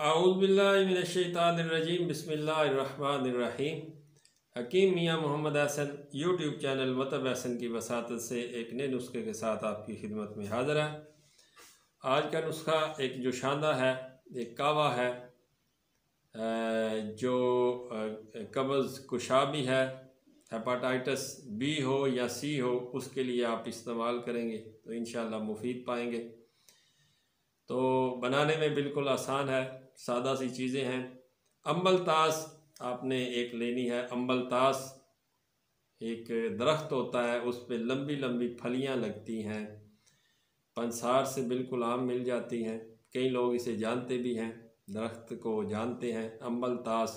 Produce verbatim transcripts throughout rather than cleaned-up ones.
आऊज़ुबिल्लाहिमिनश्शैतानिर्रजीम बिस्मिल्लाहिर्रहमानिर्रहीम। Hakeem Mian Mohammad Hasan YouTube channel मतब हसन की वसातत से एक नए नुस्खे के साथ आपकी खिदमत में हाज़िर है। आज का नुस्खा एक जोशांदा है, एक कावा है जो कब्ज़ कुशा भी है, हेपाटाइटिस बी हो या सी हो, उसके लिए आप इस्तेमाल करेंगे तो इंशाअल्लाह मुफीद पाएंगे। तो बनाने में बिल्कुल आसान है, सादा सी चीज़ें हैं। अम्बल तास आपने एक लेनी है। अम्बल तास एक दरख्त होता है, उस पर लंबी लंबी फलियां लगती हैं, पंसार से बिल्कुल आम मिल जाती हैं। कई लोग इसे जानते भी हैं, दरख्त को जानते हैं। अम्बल तास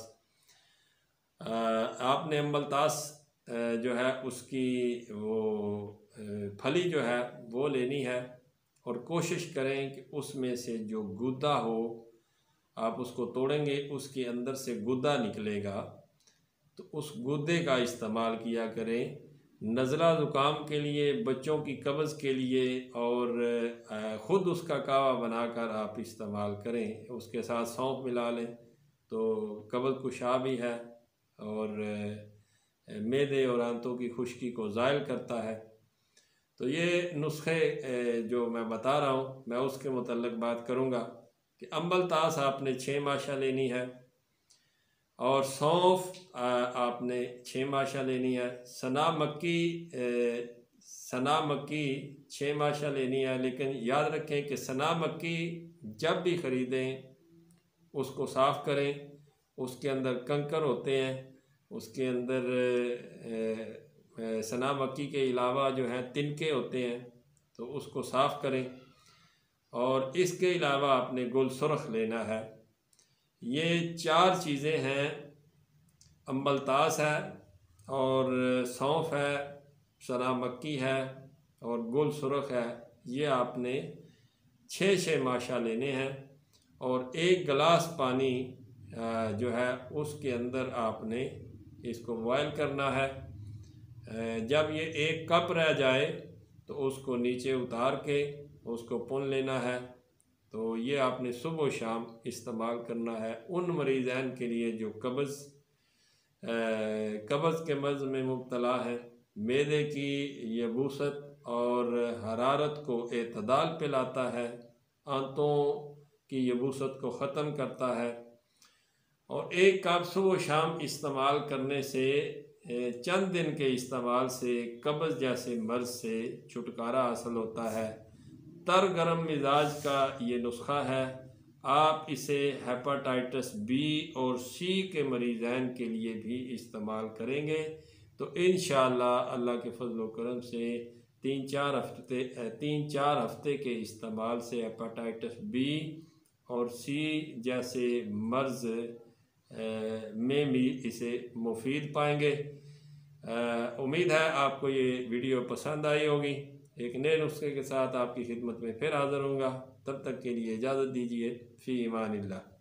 आपने अम्बल तास जो है उसकी वो फली जो है वो लेनी है और कोशिश करें कि उसमें से जो गुदा हो आप उसको तोड़ेंगे, उसके अंदर से गुदा निकलेगा तो उस गुदे का इस्तेमाल किया करें। नज़ला ज़ुकाम के लिए, बच्चों की कब्ज़ के लिए और ख़ुद उसका कावा बनाकर आप इस्तेमाल करें। उसके साथ सौंफ मिला लें तो कब्ज़ कुशा भी है और मैदे और आंतों की खुश्की को ज़ायल करता है। तो ये नुस्खे जो मैं बता रहा हूँ मैं उसके मुतल्लिक़ बात करूँगा कि अम्बल तास आपने छः माशा लेनी है और सौंफ आपने छः माशा लेनी है। सना मक्की सना मक्की छः माशा लेनी है, लेकिन याद रखें कि सना मक्की जब भी ख़रीदें उसको साफ़ करें, उसके अंदर कंकर होते हैं, उसके अंदर सना मक्की के अलावा जो है तिनके होते हैं, तो उसको साफ़ करें। और इसके अलावा आपने गुल सुरख लेना है। ये चार चीज़ें हैं, अम्बल तास है और सौंफ है, सना मक्की है और गुल सुरख है। ये आपने छः छः माशा लेने हैं और एक गिलास पानी जो है उसके अंदर आपने इसको बॉयल करना है। जब ये एक कप रह जाए तो उसको नीचे उतार के उसको पुन लेना है। तो ये आपने सुबह शाम इस्तेमाल करना है उन मरीज़ान के लिए जो कब्ज़ कब्ज़ के मर्ज़ में मुब्तला है, मैदे की यबूसत और हरारत को एतदाल पे लाता है, आंतों की यबूसत को ख़त्म करता है। और एक कप सुबह शाम इस्तेमाल करने से, चंद दिन के इस्तेमाल से कब्ज़ जैसे मर्ज़ से छुटकारा हासिल होता है। तर गरम मिजाज का ये नुस्खा है। आप इसे हेपाटाइटिस बी और सी के मरीज़ान के लिए भी इस्तेमाल करेंगे तो इंशाअल्लाह अल्लाह के फजल व करम से तीन चार हफ्ते तीन चार हफ्ते के इस्तेमाल से हेपाटाइटिस बी और सी जैसे मर्ज़ में भी इसे मुफीद पाएंगे। उम्मीद है आपको ये वीडियो पसंद आई होगी। एक नए नुस्खे के साथ आपकी खिदमत में फिर हाज़िर होऊंगा। तब तक के लिए इजाज़त दीजिए। फ़ी ईमानिल्लाह।